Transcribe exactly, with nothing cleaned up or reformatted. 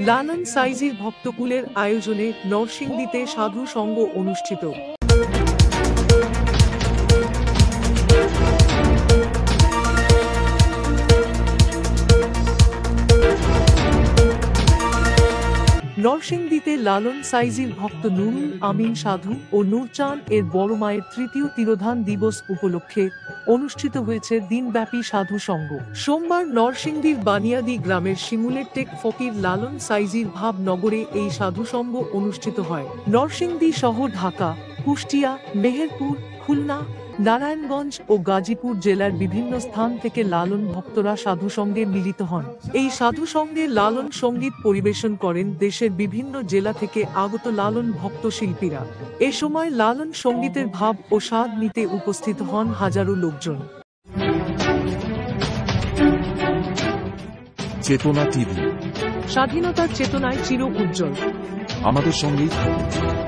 লালন সাইজির ভক্তকুলের আয়োজনে নরসিংদীতে সাধু সঙ্গ অনুষ্ঠিত। নরসিংদীতে লালন সাইজির ভক্ত নুরুল আমিন সাধু ও নূরচাঁদ এর বড় মায়ের তৃতীয় তিরোধান দিবস উপলক্ষে অনুষ্ঠিত হয়েছে দিনব্যাপী সাধু সঙ্গ। সোমবার নরসিংদীর বানিয়াদি গ্রামের শিমুলের টেক ফকির লালন সাইজির ভাবনগরে এই সাধু সঙ্গ অনুষ্ঠিত হয়। নরসিংদী সহ ঢাকা, কুষ্টিয়া, মেহেরপুর, খুলনা, নারায়ণগঞ্জ ও গাজীপুর জেলার বিভিন্ন স্থান থেকে লালন ভক্তরা সাধু সঙ্গে মিলিত হন। এই সাধু সঙ্গে লালন সঙ্গীত পরিবেশন করেন দেশের বিভিন্ন জেলা থেকে আগত লালন ভক্ত শিল্পীরা। এ সময় লালন সঙ্গীতের ভাব ও স্বাদ নিতে উপস্থিত হন হাজারো লোকজন। চেতনা টিভি, স্বাধীনতার চেতনায় চির উজ্জ্বল। আমাদের সঙ্গেই থাকুন।